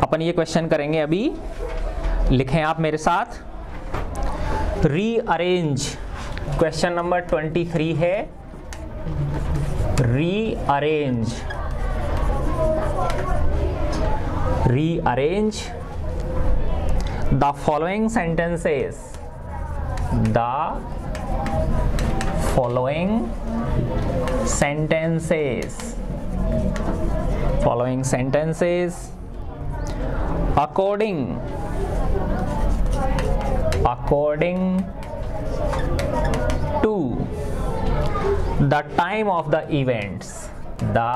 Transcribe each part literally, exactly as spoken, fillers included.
अपन ये क्वेश्चन करेंगे अभी, लिखें आप मेरे साथ। Rearrange, question number twenty three है, rearrange, rearrange the following sentences, the following sentences, following sentences according according to the time of the events, the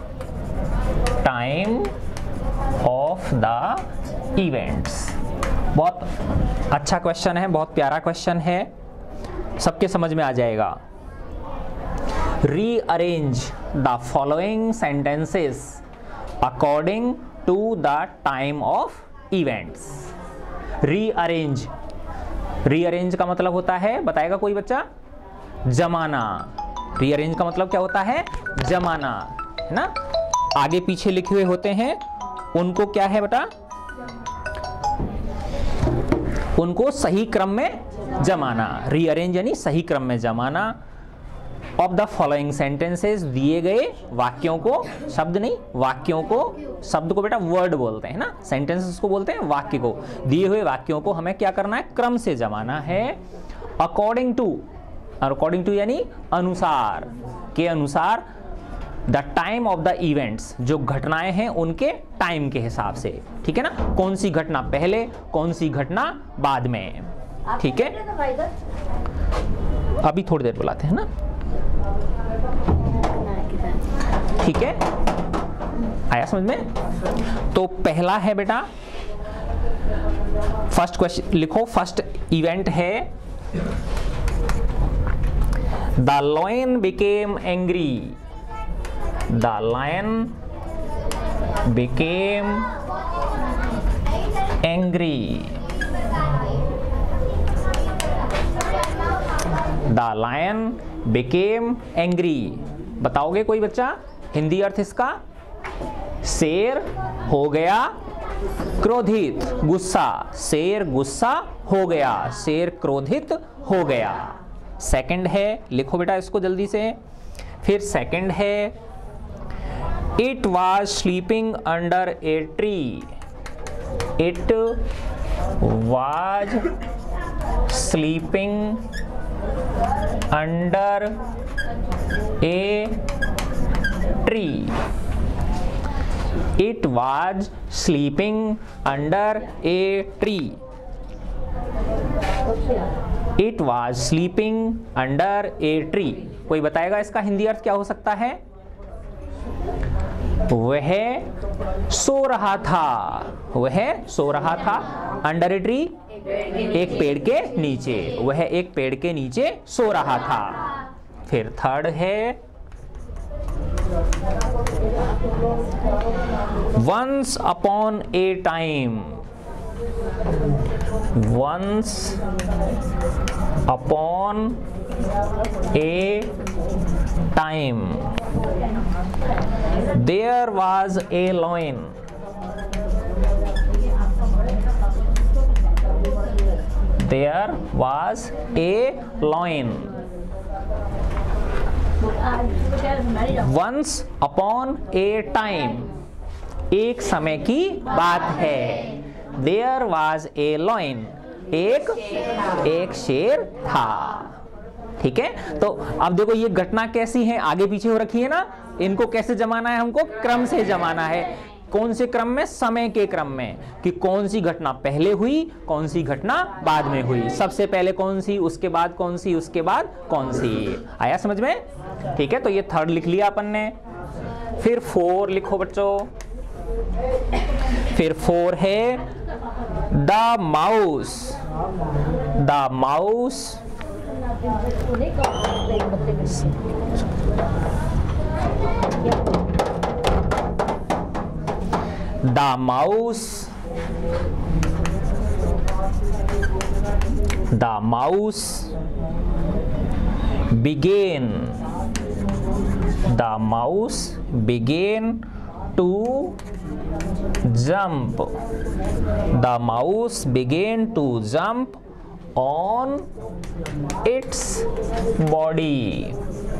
time of the events। बहुत अच्छा क्वेश्चन है, बहुत प्यारा क्वेश्चन है, सबके समझ में आ जाएगा। Rearrange the following sentences according to the time of events। Rearrange, rearrange का मतलब होता है, बताएगा कोई बच्चा? जमाना। Rearrange का मतलब क्या होता है? जमाना, है ना? आगे पीछे लिखे हुए होते हैं, उनको क्या है बेटा? उनको सही क्रम में जमाना। Rearrange यानी सही क्रम में जमाना। ऑफ द फॉलोइंग सेंटेंसेस, दिए गए वाक्यों को, शब्द नहीं, वाक्यों को, शब्द को बेटा वर्ड बोलते हैं ना, सेंटेंसेस को बोलते हैं वाक्य को। दिए हुए वाक्यों को हमें क्या करना है? क्रम से जमाना है। अकॉर्डिंग टू, अकॉर्डिंग टू यानी अनुसार, के अनुसार, the time of the events, जो घटनाएं हैं उनके टाइम के हिसाब से, ठीक है ना? कौन सी घटना पहले, कौन सी घटना बाद में, ठीक है? अभी थोड़ी देर बुलाते हैं ना, ठीक है? आया समझ में? तो पहला है बेटा, फर्स्ट क्वेश्चन लिखो, फर्स्ट इवेंट है the lion became angry, the lion became angry, the lion became angry. बताओगे कोई बच्चा हिंदी अर्थ इसका? शेर हो गया क्रोधित, गुस्सा, शेर गुस्सा हो गया, शेर क्रोधित हो गया। सेकंड है, लिखो बेटा इसको जल्दी से। फिर सेकंड है it was sleeping under a tree, it was sleeping under a tree, it was sleeping under a tree, it was sleeping under a tree. कोई बताएगा इसका हिंदी अर्थ क्या हो सकता है? वह सो रहा था, वह सो रहा था, अंडर ए ट्री एक पेड़ के नीचे, वह एक पेड़ के नीचे सो रहा था। फिर थर्ड है once upon a time, once upon a time, there was a lion, there was a lion. Once upon a time, एक समय की बात है। देयर वाज ए लॉइन, एक एक शेर था, ठीक है? तो अब देखो ये घटना कैसी है, आगे पीछे हो रखी है ना, इनको कैसे जमाना है? हमको क्रम से जमाना है। कौन से क्रम में? समय के क्रम में, कि कौन सी घटना पहले हुई, कौन सी घटना बाद में हुई, सबसे पहले कौन सी, उसके बाद कौन सी, उसके बाद कौन सी। आया समझ में? ठीक है, तो ये थर्ड लिख लिया अपन ने। फिर फोर लिखो बच्चों। फिर फोर है the mouse, the mouse The mouse, the mouse began, the mouse began to jump. The mouse began to jump on its body.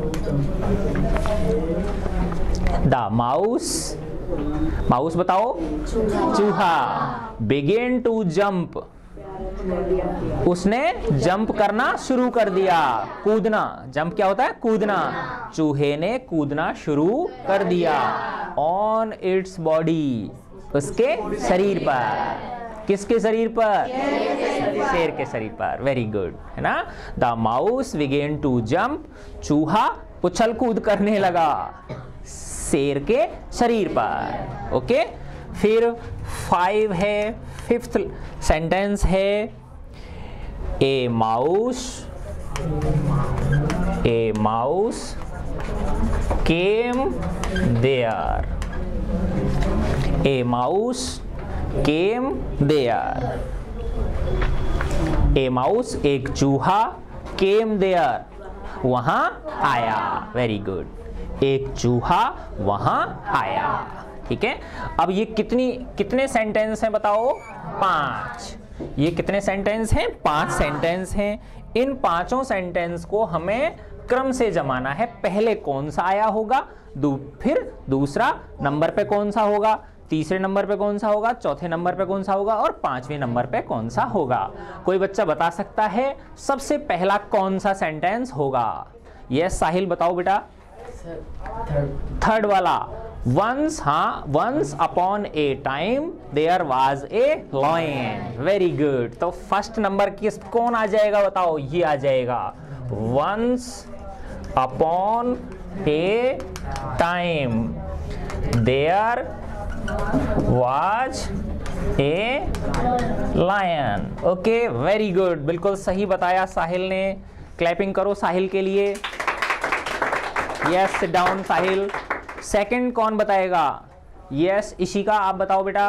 The mouse, mouse बताओ, चूहा, began to jump, उसने जंप करना शुरू कर दिया, कूदना, जंप क्या होता है, कूदना, चूहे ने कूदना शुरू कर दिया, ऑन इट्स बॉडी, उसके शरीर पर, किसके शरीर पर, शेर के शरीर पर, वेरी गुड, है ना। The mouse began to jump, चूहा उछल कूद करने लगा शेर के शरीर पर, ओके। फिर फाइव है, फिफ्थ सेंटेंस है, a mouse, a mouse came there, a mouse came there, a mouse एक चूहा, केम देयर वहां आया, वेरी गुड, एक चूहा वहां आया, ठीक है। अब ये कितनी कितने सेंटेंस हैं बताओ, पांच, ये कितने सेंटेंस हैं, पांच सेंटेंस हैं। इन पांचों सेंटेंस को हमें क्रम से जमाना है, पहले कौन सा आया होगा, दू, फिर दूसरा नंबर पे कौन सा होगा, तीसरे नंबर पे कौन सा होगा, चौथे नंबर पे कौन सा होगा और पांचवें नंबर पे कौन सा होगा। कोई बच्चा बता सकता है सबसे पहला कौन सा सेंटेंस होगा? यस साहिल बताओ बेटा। थर्ड वाला, वंस, हाँ, once upon a time there was a lion, very good. तो फर्स्ट नंबर किस कौन आ जाएगा बताओ, ये आ जाएगा, once upon a time there was a lion, okay, very good, बिल्कुल सही बताया साहिल ने, क्लैपिंग करो साहिल के लिए। Yes, sit down Sahil. Second कौन बताएगा? यस इशिका, आप बताओ बेटा।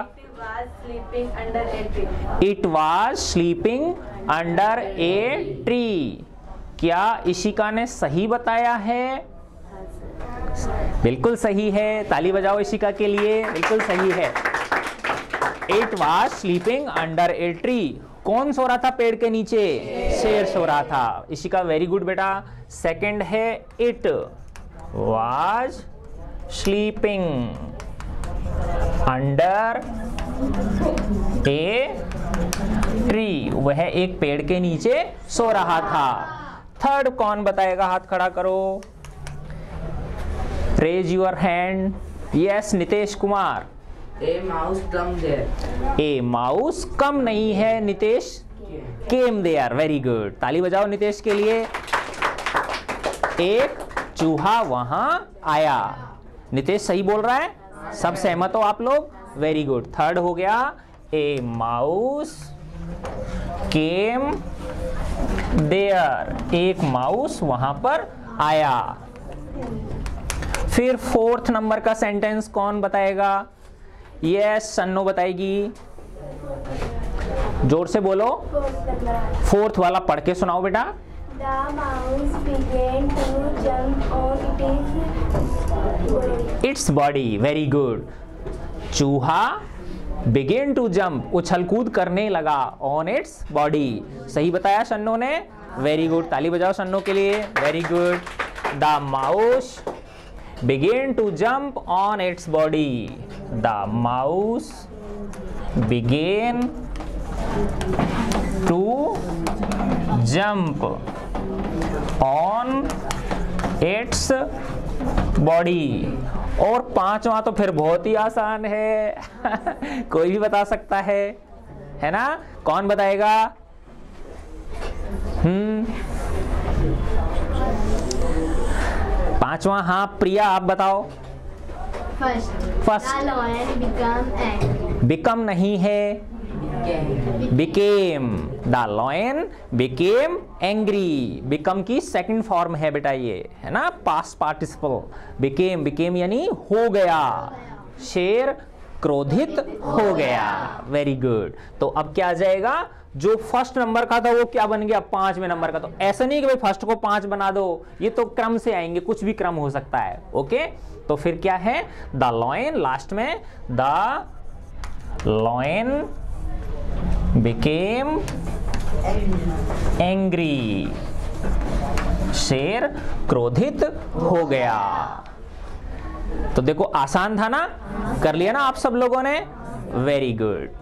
It was sleeping under a tree, क्या इशिका ने सही बताया है? बिल्कुल सही है, ताली बजाओ इशिका के लिए, बिल्कुल सही है। It was sleeping under a tree, कौन सो रहा था पेड़ के नीचे? शेर सो रहा था। इशिका वेरी गुड बेटा। सेकंड है, it was sleeping under a tree, वह एक पेड़ के नीचे सो रहा था। थर्ड कौन बताएगा? हाथ खड़ा करो, raise your hand. Yes Nitesh Kumar. A mouse come there, a mouse come नहीं है Nitesh, came there, very good, ताली बजाओ नितेश के लिए। एक चूहा वहां आया, नितेश सही बोल रहा है, सब सहमत हो आप लोग, वेरी गुड। थर्ड हो गया, ए माउस केम देयर, एक माउस वहां पर आया। फिर फोर्थ नंबर का सेंटेंस कौन बताएगा? यस सन्नो बताएगी, जोर से बोलो। फोर्थ वाला पढ़ के सुनाओ बेटा। The mouse began to jump on its its body, very good. चूहा बिगेन टू जंप, उछल कूद करने लगा, ऑन इट्स बॉडी, सही बताया सन्नो ने, वेरी गुड, ताली बजाओ सन्नो के लिए, very good. The mouse began to jump on its body, the mouse began to jump on its body। और पांचवा तो फिर बहुत ही आसान है कोई भी बता सकता है, है ना? कौन बताएगा? हम्म पांचवा, हाँ प्रिया आप बताओ। First, First. the lion became angry. Become नहीं है, became, the lion became angry, become की सेकंड फॉर्म है बेटा ये, है ना, पास्ट पार्टिसिपल। बिकेम, बिकेम यानी हो गया, शेर क्रोधित हो गया, वेरी गुड। तो अब क्या आ जाएगा? जो फर्स्ट नंबर का था वो क्या बन गया? पांचवें नंबर का। तो ऐसा नहीं कि भाई फर्स्ट को पांच बना दो, ये तो क्रम से आएंगे, कुछ भी क्रम हो सकता है, ओके। तो फिर क्या है? द लॉयन, लास्ट में द Lion became angry. शेर क्रोधित हो गया। तो देखो आसान था ना, कर लिया ना आप सब लोगों ने, वेरी गुड।